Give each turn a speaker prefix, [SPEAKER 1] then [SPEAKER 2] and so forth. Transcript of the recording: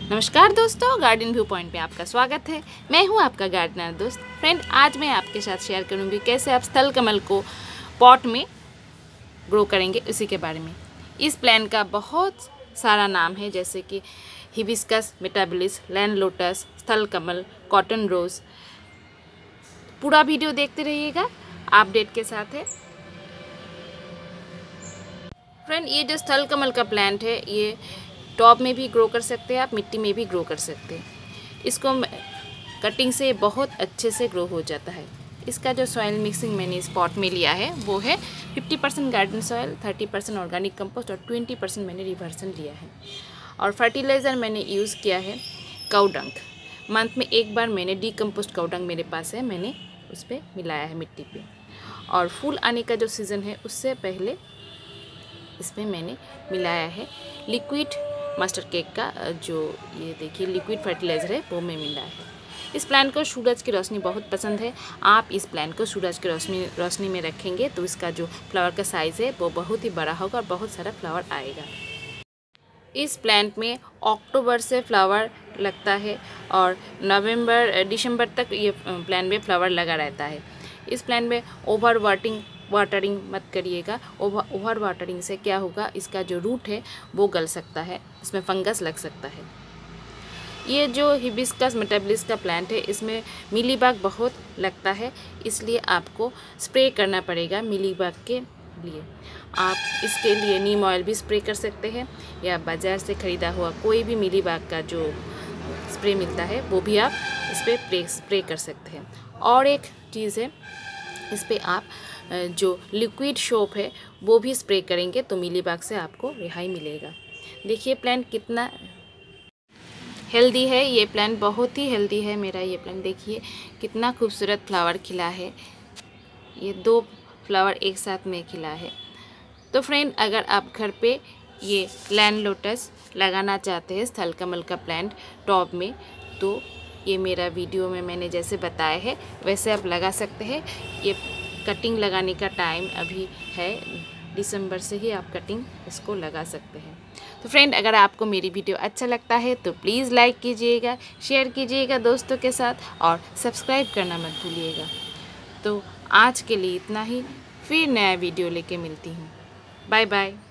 [SPEAKER 1] नमस्कार दोस्तों, garden view point पे आपका स्वागत है। मैं हूं आपका गार्डनर दोस्त। फ्रेंड, आज मैं आपके साथ शेयर करूंगी कैसे आप स्थल कमल को पॉट में ग्रो करेंगे, उसी के बारे में। इस प्लांट का बहुत सारा नाम है, जैसे कि हिबिस्कस, mutabilis, लैंड लोटस, स्थल कमल, कॉटन रोज। पूरा वीडियो देखते रहिएगा, अपडेट के साथ है। फ्रेंड, ये जो स्थल कमल का प्लांट है, ये टॉप में भी ग्रो कर सकते हैं आप, मिट्टी में भी ग्रो कर सकते हैं। इसको कटिंग से बहुत अच्छे से ग्रो हो जाता है। इसका जो सॉइल मिक्सिंग मैंने इस पॉट में लिया है वो है 50% गार्डन सॉइल, 30% ऑर्गेनिक कंपोस्ट और 20% मैंने रिवर्सन लिया है। और फर्टिलाइज़र मैंने यूज़ किया है काऊ डंग। मंथ में एक बार मैंने डीकम्पोस्ट काऊ डंग मेरे पास है, मैंने उस पर मिलाया है मिट्टी पे। और फूल आने का जो सीज़न है उससे पहले इसमें मैंने मिलाया है लिक्विड मास्टर केक का जो ये देखिए लिक्विड फर्टिलाइज़र है, वो मैं मिलाया है। इस प्लांट को सूरज की रोशनी बहुत पसंद है। आप इस प्लांट को सूरज की रोशनी में रखेंगे तो इसका जो फ्लावर का साइज़ है वो बहुत ही बड़ा होगा और बहुत सारा फ्लावर आएगा। इस प्लांट में अक्टूबर से फ्लावर लगता है और दिसंबर तक ये प्लांट में फ्लावर लगा रहता है। इस प्लांट में ओवर वाटरिंग मत करिएगा। ओवर वाटरिंग से क्या होगा, इसका जो रूट है वो गल सकता है, इसमें फंगस लग सकता है। ये जो हिबिस्कस mutabilis का प्लांट है, इसमें मीलीबग बहुत लगता है, इसलिए आपको स्प्रे करना पड़ेगा मीलीबग के लिए। आप इसके लिए नीम ऑयल भी स्प्रे कर सकते हैं या बाज़ार से ख़रीदा हुआ कोई भी मीलीबग का जो स्प्रे मिलता है वो भी आप इस पर स्प्रे कर सकते हैं। और एक चीज़ है, इस पर आप जो लिक्विड सोप है वो भी स्प्रे करेंगे तो मीलीबग से आपको रिहाई मिलेगा। देखिए प्लांट कितना हेल्दी है। ये प्लांट बहुत ही हेल्दी है मेरा। ये प्लांट देखिए कितना खूबसूरत फ्लावर खिला है। ये 2 फ्लावर एक साथ में खिला है। तो फ्रेंड, अगर आप घर पे ये लैंड लोटस लगाना चाहते हैं, स्थल कमल का प्लांट टॉप में, तो ये मेरा वीडियो में मैंने जैसे बताया है वैसे आप लगा सकते हैं। ये कटिंग लगाने का टाइम अभी है, दिसंबर से ही आप कटिंग इसको लगा सकते हैं। तो फ्रेंड, अगर आपको मेरी वीडियो अच्छा लगता है तो प्लीज़ लाइक कीजिएगा, शेयर कीजिएगा दोस्तों के साथ और सब्सक्राइब करना मत भूलिएगा। तो आज के लिए इतना ही, फिर नया वीडियो लेके मिलती हूँ। Bye bye.